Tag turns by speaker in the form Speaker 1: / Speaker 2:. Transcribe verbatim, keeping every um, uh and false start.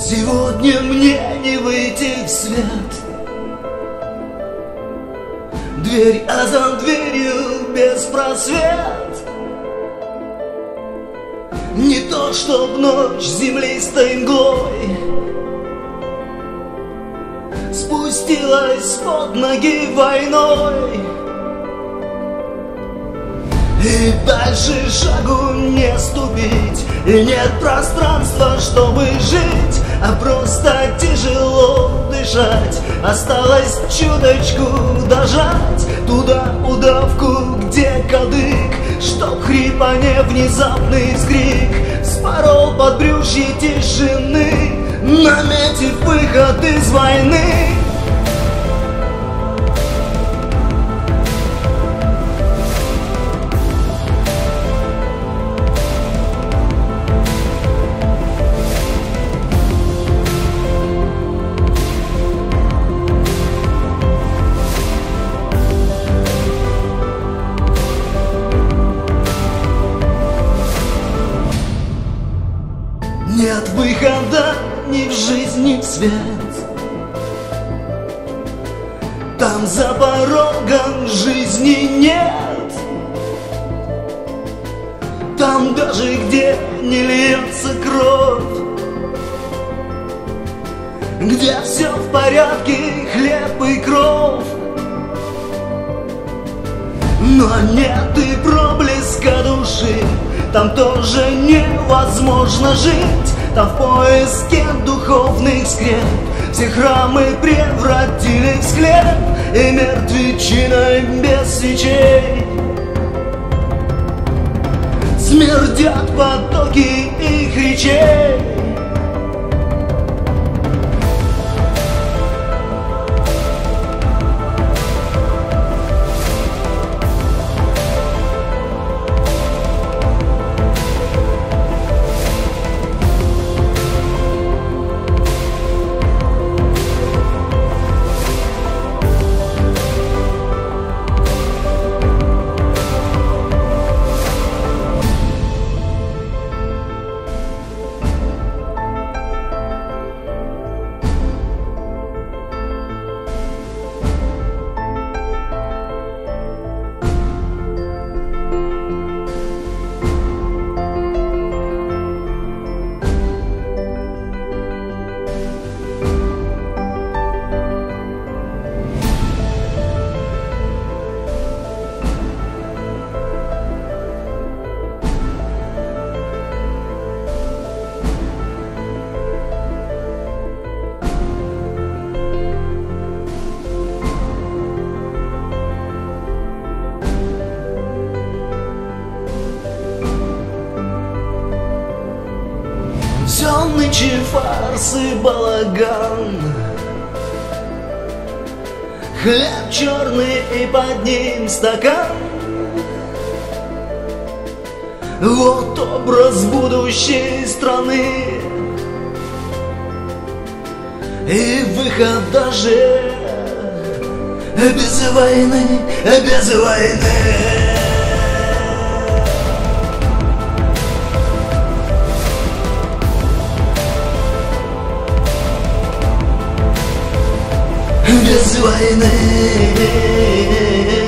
Speaker 1: Сегодня мне не выйти в свет. Дверь, а за дверью беспросвет. Не то, чтоб ночь землистой мглой спустилась под ноги войной, и дальше шагу не ступить, и нет пространства, чтобы жить, а просто тяжело дышать. Осталось чуточку дожать туда удавку, где кадык, чтоб хрип, а не внезапный вскрик спорол подбрюшье тишины, наметив выход из войны. Нет выхода ни в жизнь, ни в свет. Там за порогом жизни нет. Там даже где не льется кровь, где все в порядке, хлеб и кровь. Но нет и проблеска души, там тоже невозможно жить. Там в поиске духовных скреп все храмы превратили в склеп, и мертвечиной без свечей смердят потоки их речей. Все нынче фарс и балаган, хлеб черный и под ним стакан. Вот образ будущей страны, и выход даже без войны, без войны. Без войны.